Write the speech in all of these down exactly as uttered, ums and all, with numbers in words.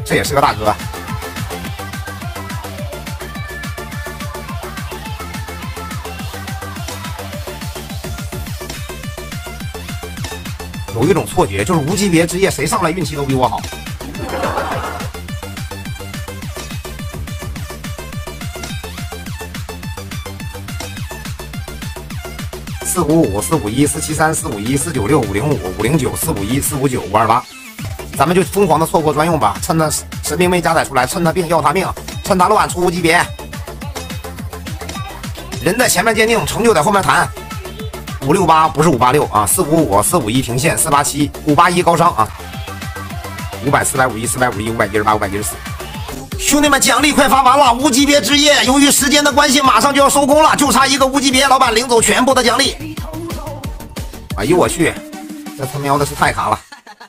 这也是个大哥。有一种错觉，就是无级别职业谁上来运气都比我好。四五五、四五一、四七三、四五一、四九六、五零五、五零九、四五一、四五九、五二八，咱们就疯狂的错过专用吧，趁他神兵没加载出来，趁他病要他命，趁他乱出无级别。人在前面鉴定，成就在后面谈。五六八不是五八六啊，四五五、四五一停线，四八七、五八一高伤啊，五百、四百五一、四百五十一、五百一十八、五百一十四。兄弟们，奖励快发完了！无级别职业，由于时间的关系，马上就要收工了，就差一个无级别，老板领走全部的奖励。哎呦我去，这他喵的是太卡了！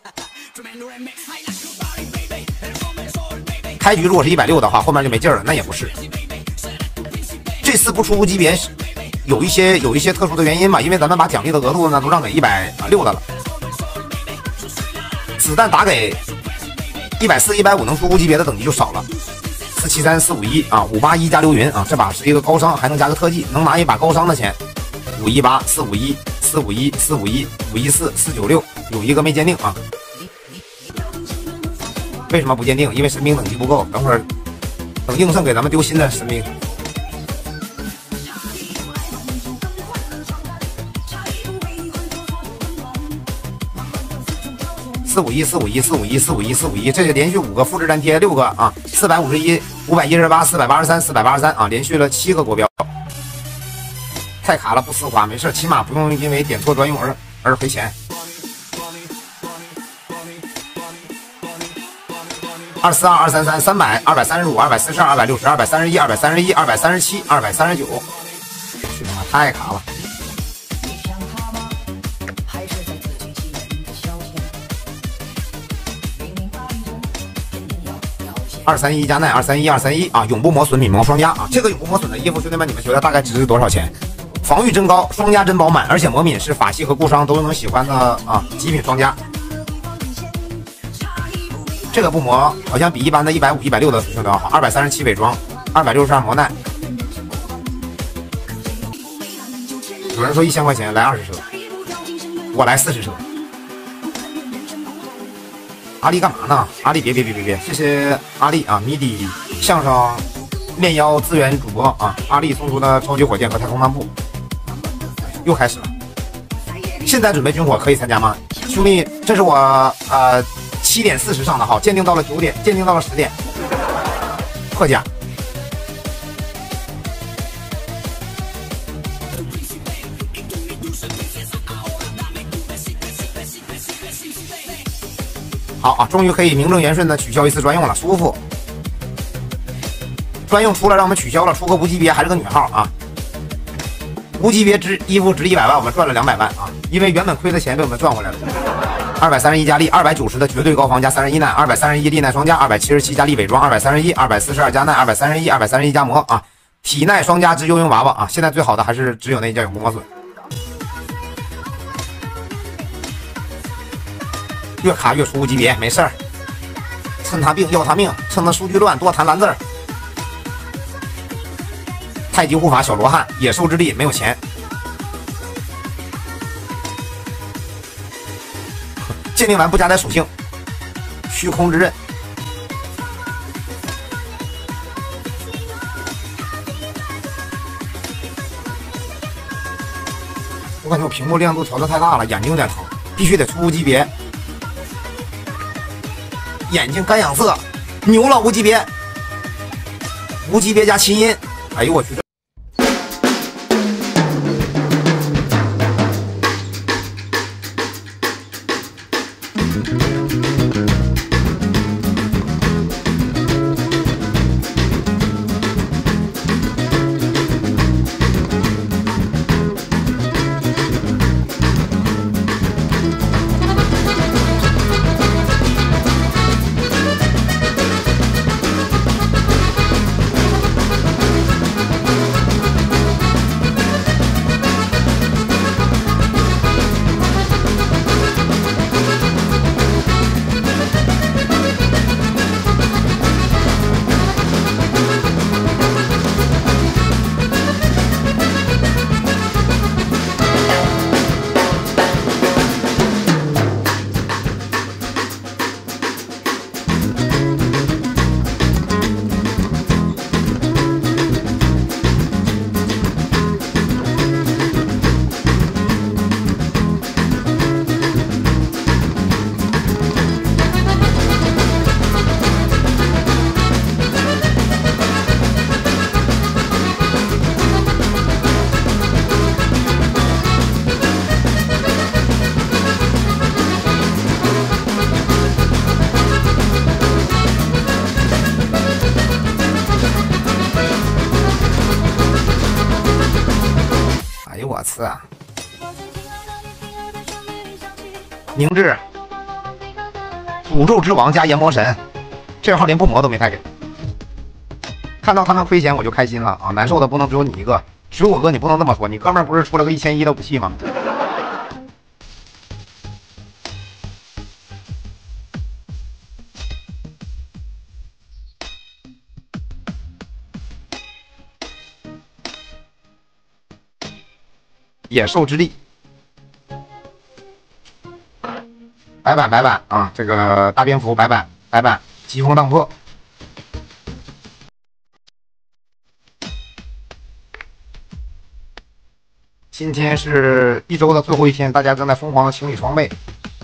开局如果是一百六的话，后面就没劲儿了，那也不是。这次不出无级别，有一些有一些特殊的原因吧，因为咱们把奖励的额度呢都让给一百六的了，子弹打给一百四、一百五能出无级别的等级就少了。四七三、四五一啊，五八一加流云啊，这把是一个高伤，还能加个特技，能拿一把高伤的钱。五一八、四五一、四五一、四五一、五一四、四九六，有一个没鉴定啊。为什么不鉴定？因为神兵等级不够，等会儿等应胜给咱们丢新的神兵。四五一、四五一、四五一、四五一、四五一，这是连续五个复制粘贴，六个啊，四百五十一、五百一十八、四百八十三、四百八十三啊，连续了七个国标，太卡了，不丝滑，没事，起码不用因为点错专用而而赔钱。二四二、二三三、三百、二百三十五、二百四十二、二百六十、二百三十一、二百三十一、二百三十七、二百三十九，去他妈太卡了。二三一加奈，二三一二三一啊，永不磨损，敏磨双加啊！这个永不磨损的衣服，兄弟们，你们觉得大概值多少钱？防御真高，双加真饱满，而且魔敏是法系和固伤都能喜欢的啊，极品双加。这个不磨好像比一般的一百五、一百六的兄弟要好。二百三十七伪装，二百六十二磨难。有人说一千块钱来二十车，我来四十车。阿丽干嘛呢？阿丽别别别别别！谢谢阿丽啊，迷底相声面妖资源主播啊，阿丽送出的超级火箭和太空漫步，又开始了。现在准备军火可以参加吗？兄弟，这是我呃七点四十上的号，鉴定到了九点，鉴定到了十点，破价。好啊，终于可以名正言顺的取消一次专用了，舒服。专用出了，让我们取消了，出个无级别还是个女号啊。无级别值衣服值一百万，我们赚了两百万啊，因为原本亏的钱被我们赚回来了。二百三十一加力，二百九十的绝对高防加三十一耐，二百三十一力耐双加，二百七十七加力伪装，二百三十一，二百四十二加耐，二百三十一，二百三十一加魔啊，体耐双加之幽灵娃娃啊，现在最好的还是只有那一件永不磨损。越卡越出无级别，没事儿，趁他病要他命，趁他数据乱多弹蓝字儿。太极护法小罗汉，野兽之力没有钱。鉴定完不加载属性，虚空之刃。我感觉我屏幕亮度调的太大了，眼睛有点疼，必须得出无级别。眼睛干痒色，牛了无级别，无级别加琴音，哎呦我去！ 四啊。凝滞，诅咒之王加炎魔神，这号连不魔都没太给。看到他们亏钱我就开心了啊！难受的不能只有你一个，水果哥你不能这么说，你哥们儿不是出了个一千一的武器吗？野兽之力。 白板白板啊，这个大蝙蝠白板白板，疾风荡破。今天是一周的最后一天，大家正在疯狂的清理装备。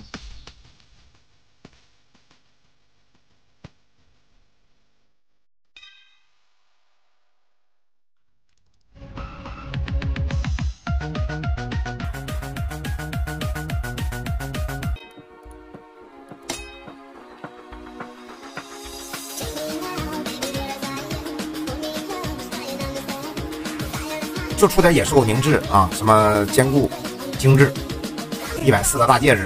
就出点野兽凝滞啊，什么坚固、精致，一百四的大戒指。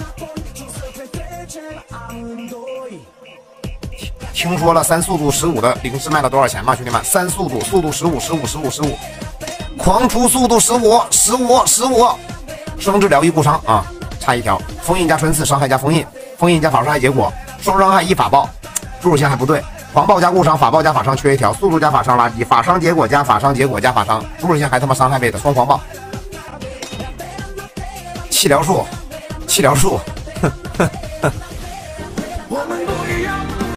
听说了三速度十五的灵芝卖了多少钱吗？兄弟们，三速度，速度十五，十五，十五，十五，狂出速度十五，十五，十五，生治疗愈固伤啊，差一条，封印加穿刺，伤害加封印，封印加法伤害结果，双伤害一法爆，注入线还不对。 狂暴加固伤，法暴加法伤缺一条，速度加法伤垃圾，法伤结果加法伤结果加法伤，注入线还他妈伤害倍的双狂暴。气疗术，气疗术，哼哼哼。